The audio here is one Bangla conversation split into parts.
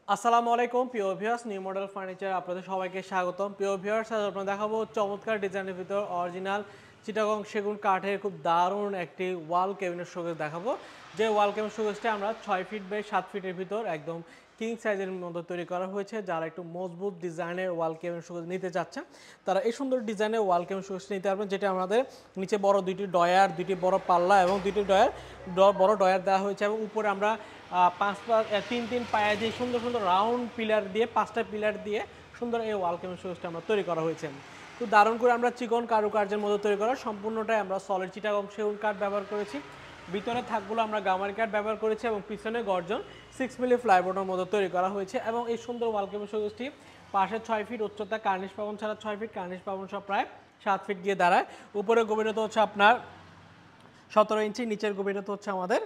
আসসালামু আলাইকুম প্রিয় ভিউয়ার্স, নিউ মডেল ফার্নিচার আপনাদের সবাইকে স্বাগতম। প্রিয় ভিউয়ার্স, আজ আপনাদের দেখাবো চমৎকার ডিজাইনের ভিতর অরিজিনাল চিটাগং সেগুন কাঠের খুব দারুণ একটি ওয়াল ক্যাবিনেট শোকেস দেখাবো। যে ওয়াল ক্যাবিনেট শোকেসটা আমরা 6 ফিট বাই 7 ফিটের ভিতর একদম কিং সাইজের মধ্যে তৈরি করা হয়েছে। যারা একটু মজবুত ডিজাইনের ওয়াল ক্যাবিনেট শোকেস নিতে চাচ্ছেন তারা এই সুন্দর ডিজাইনের ওয়াল ক্যাবিনেট শোকেস নিতে পারবেন, যেটা আমাদের নিচে বড় দুইটি ডয়ার, দুইটি বড় পাল্লা এবং দুইটি বড় ডয়ার দেওয়া হয়েছে এবং উপরে আমরা তিন পায়া দিয়ে সুন্দর সুন্দর রাউন্ড পিলার দিয়ে 5টা পিলার দিয়ে সুন্দর এই ওয়াল ক্যাবিনেট শোকেসটা আমরা তৈরি করা হয়েছে। তো দারুণ করে আমরা চিকন কারুকার্যের মধ্যে তৈরি করা, সম্পূর্ণটাই আমরা সলিড চিটাগং সেগুন কাঠ ব্যবহার করেছি। ভিতরে থাকগুলো আমরা গামারি কাঠ ব্যবহার করেছি এবং পিছনে গর্জন 6 মিলি প্লাইবোর্ডের মধ্যে তৈরি করা হয়েছে। এবং এই সুন্দর ওয়াল ক্যাবিনেট শোকেসটি পাশে 6 ফিট উচ্চতা, কার্নিশ পাবন ছাড়া 6 ফিট, কার্নিশ পাবন সব প্রায় 7 ফিট গিয়ে দাঁড়ায়। উপরে গভীরতা হচ্ছে আপনার 17 ইঞ্চি, নিচের গভীরতা হচ্ছে আমাদের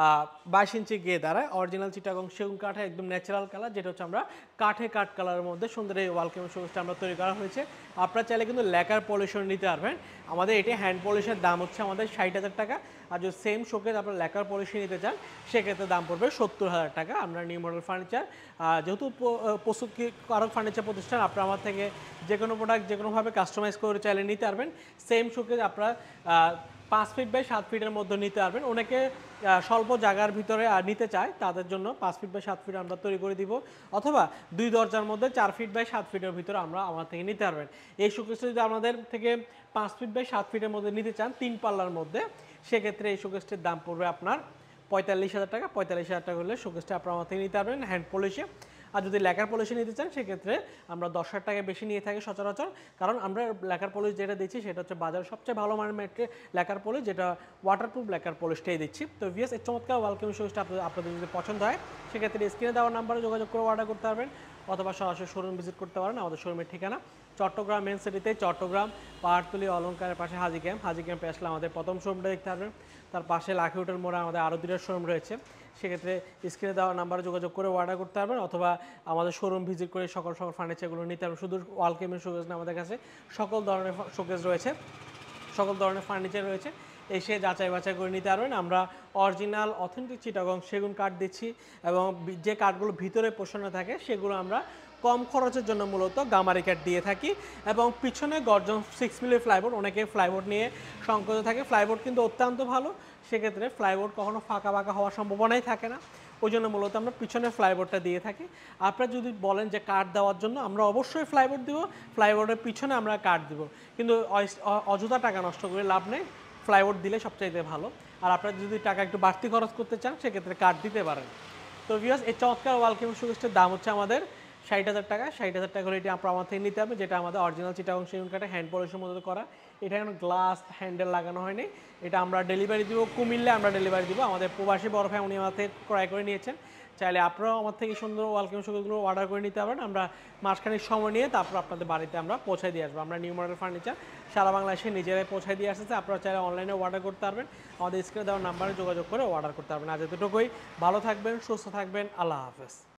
22 ইঞ্চি গিয়ে দাঁড়ায়। অরিজিনাল চিটাগং সেগুন কাঠে একদম ন্যাচারাল কালার, যেটা হচ্ছে আমরা কাঠ কালারের মধ্যে সুন্দর এই ওয়াল ক্যাবিনেট শোকেসটা আমরা তৈরি করা হয়েছে। আপনারা চাইলে কিন্তু ল্যাকার পলিশন নিতে পারবেন। আমাদের এটি হ্যান্ড পলিশের দাম হচ্ছে আমাদের 60,000 টাকা, আর যদি সেম শোকেস আপনারা ল্যাকার পলিশে নিতে চান সেক্ষেত্রে দাম পড়বে 70,000 টাকা। আমরা নিউ মডেল ফার্নিচার যেহেতু প্রস্তুতকারক ফার্নিচার প্রতিষ্ঠান, আপনারা আমার থেকে যে কোনো প্রোডাক্ট যে কোনোভাবে কাস্টমাইজ করে চাইলে নিতে পারবেন। সেম শোকেস আপনারা 5 ফিট বাই 7 ফিটের মধ্যে নিতে পারবেন। অনেকে স্বল্প জায়গার ভিতরে নিতে চায়, তাদের জন্য 5 ফিট বাই 7 ফিট আমরা তৈরি করে দিব, অথবা 2 দরজার মধ্যে 4 ফিট বাই 7 ফিটের ভিতরে আমরা আমার থেকে নিতে পারবেন। এই শোকেসটা যদি আমাদের থেকে 5 ফিট বাই 7 ফিটের মধ্যে নিতে চান 3 পাল্লার মধ্যে, সেক্ষেত্রে এই শোকেসটির দাম পড়বে আপনার 45,000 টাকা। 45,000 টাকা হলে শোকেসটা আপনার আমার থেকে নিতে পারবেন হ্যান্ড পলিশে। আর যদি ল্যাকার পলিশে নিতে চান সেক্ষেত্রে আমরা 10,000 টাকা বেশি নিয়ে থাকি সচরাচর, কারণ আমরা ল্যাকার পলিশ যেটা দিচ্ছি সেটা হচ্ছে বাজারের সবচেয়ে ভালো মানের ল্যাকার পলিশ, যেটা ওয়াটারপ্রুফ ল্যাকার পলিশটাই দিচ্ছি। তো ভিএস এই চমৎকার ওয়াল ক্যাবিনেট শোকেসটা আপনাদের যদি পছন্দ হয় সেক্ষেত্রে স্ক্রিনে দেওয়ার নাম্বারে যোগাযোগ করে অর্ডার করতে পারবেন, অথবা সরাসরি শোরুম ভিজিট করতে পারেন। আমাদের শোরুমের ঠিকানা চট্টগ্রাম মেন সিটিতে, চট্টগ্রাম পাহাড়তলি অলঙ্কারের পাশে হাজি ক্যাম্পে আসলে আমাদের প্রথম শোরুমটা দেখতে পারবেন। তার পাশে লাখি হোটেল মোড়ে আমাদের আরও 2টা শোরুম রয়েছে। সেক্ষেত্রে স্ক্রিনে দেওয়া নাম্বারে যোগাযোগ করে অর্ডার করতে পারবেন, অথবা আমাদের শোরুম ভিজিট করে সকল ফার্নিচারগুলো নিতে পারবেন। শুধু ওয়াল ক্যাবিনেট শোকেস না, আমাদের কাছে সকল ধরনের শোকেস রয়েছে, সকল ধরনের ফার্নিচার রয়েছে, এসে যাচাই বাছাই করে নিতে পারবেন। আমরা অরিজিনাল অথেন্টিক চিটাগং সেগুন কাঠ দিচ্ছি এবং যে কাঠগুলো ভিতরে পোষণে থাকে সেগুলো আমরা কম খরচের জন্য মূলত গামারি কাঠ দিয়ে থাকি। এবং পিছনে গর্জন 6 মিলি প্লাইবোর্ড, অনেকে প্লাইবোর্ড নিয়ে সংকোচ থাকে, প্লাইবোর্ড কিন্তু অত্যন্ত ভালো, সেক্ষেত্রে প্লাইবোর্ড কখনো ফাঁকা বাঁকা হওয়ার সম্ভাবনাই থাকে না, ওই জন্য মূলত আমরা পিছনে প্লাইবোর্ডটা দিয়ে থাকি। আপনারা যদি বলেন যে কাঠ দেওয়ার জন্য, আমরা অবশ্যই প্লাইবোর্ড দিব, প্লাইবোর্ডের পিছনে আমরা কাঠ দিব, কিন্তু অযথা টাকা নষ্ট করে লাভ নেই, প্লাইবোর্ড দিলে সবচাইতে ভালো। আর আপনারা যদি টাকা একটু বাড়তি খরচ করতে চান সেক্ষেত্রে কাঠ দিতে পারেন। তো ভিউয়ার্স, এই চমৎকার ওয়াল ক্যাবিনেট শোকেসটার দাম হচ্ছে আমাদের 60,000 টাকা। 60,000 টাকা হলে এটি আপনার আমার থেকে নিতে হবে, যেটা আমাদের অরিজিনাল চিটাগং সেগুন কাঠে হ্যান্ড পলিশের মধ্যে করা। এটা এখন গ্লাস হ্যান্ডেল লাগানো হয়নি। এটা আমরা ডেলিভারি দিব, কুমিল্লে আমরা ডেলিভারি দিব। আমাদের প্রবাসী বড় ভাই উনি আমার থেকে ক্রয় করে নিয়েছেন, চাইলে আপনারাও আমার থেকে সুন্দর ওয়াল ক্যাবিনেট শোকেসগুলো অর্ডার করে নিতে পারেন। আমরা মাসখানেক সময় নিয়ে তারপর আপনাদের বাড়িতে আমরা পৌঁছায় দিয়ে আসবো। আমরা নিউ মডেল ফার্নিচার সারা বাংলাদেশে নিজেরাই পৌঁছায় দিয়ে আসতেছে। আপনারা চাইলে অনলাইনে অর্ডার করতে পারবেন, আমাদের স্ক্রিনে দেওয়ার নাম্বারে যোগাযোগ করে অর্ডার করতে পারবেন। আজ এতটুকুই, ভালো থাকবেন, সুস্থ থাকবেন, আল্লাহ হাফেজ।